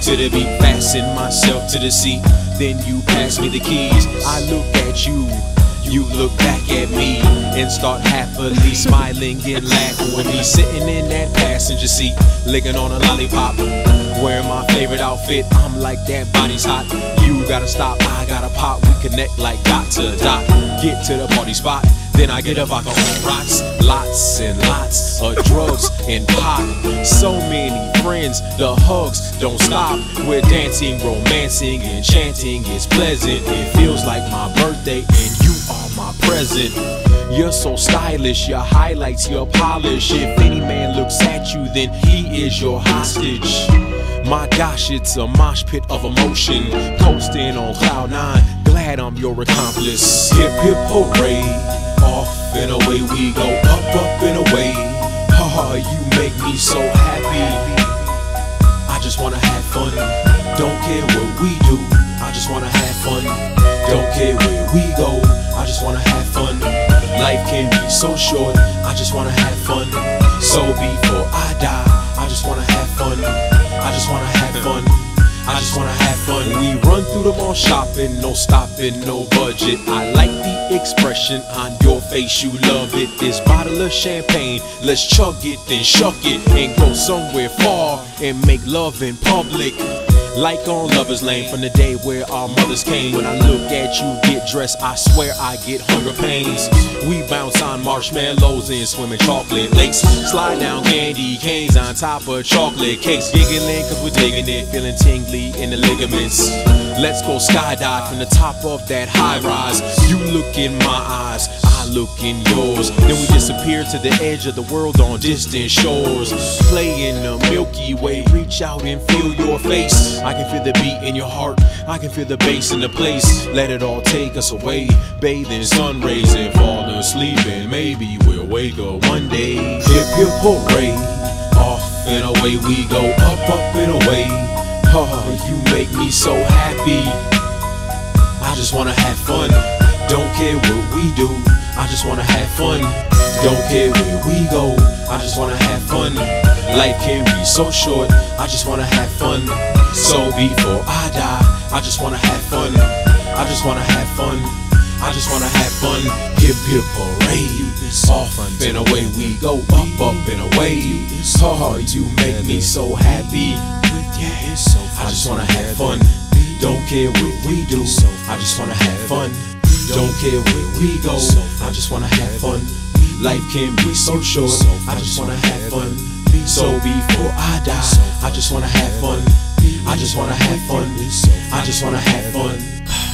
to the beat, fasten myself to the seat. Then you pass me the keys. I look at you, you look back at me, and start happily smiling and laughing with me. Sitting in that passenger seat, licking on a lollipop, wearing my favorite outfit. I'm like, that body's hot. You gotta stop, I gotta pop. We connect like dot to dot. Get to the party spot, then I get a vodka on rocks. Lots and lots of drugs and pot. So many friends, the hugs don't stop. We're dancing, romancing, and chanting. It's pleasant, it feels like my birthday, and you are my present. You're so stylish, your highlights, your polish. If any man looks at you, then he is your hostage. My gosh, it's a mosh pit of emotion, coasting on cloud nine, glad I'm your accomplice. Hip hip hooray, off and away we go, up and away. Haha, you make me so happy. I just wanna have fun, don't care what we do. I just wanna have fun, don't care where we go. I just wanna have fun. Life can be so short, I just wanna have fun. So before I die, I just wanna have fun. I just wanna have fun. I just wanna have fun. We run through the mall shopping, no stopping, no budget. I like the expression on your face, you love it. This bottle of champagne, let's chug it, then shuck it, and go somewhere far and make love in public. Like on Lover's Lane, from the day where our mothers came. When I look at you get dressed, I swear I get hunger pains. We bounce on marshmallows and swim in chocolate lakes. Slide down candy canes on top of chocolate cakes. Giggling cause we're digging it, feeling tingly in the ligaments. Let's go skydive from the top of that high rise. You look in my eyes, I look in yours. Then we disappear to the edge of the world on distant shores. Play in the Milky Way, reach out and feel your face. I can feel the beat in your heart, I can feel the bass in the place. Let it all take us away, bathe in sun rays and fall asleep, and maybe we'll wake up one day. Hip hip hooray, off and away we go, up and away. Oh, you make me so happy. I just wanna have fun, don't care what we do. I just wanna have fun, don't care where we go. I just wanna have fun. Life can be so short, I just wanna have fun. So before I die, I just wanna have fun. I just wanna have fun. I just wanna have fun. Hip hip hooray, off and away we go, up and away. Oh, you make me so happy. I just wanna have fun, don't care what we do. I just wanna have fun, don't care where we go. I just wanna have fun. Life can be so short, I just wanna have fun. So before I die, I just wanna have fun. I just wanna have fun. I just wanna have fun.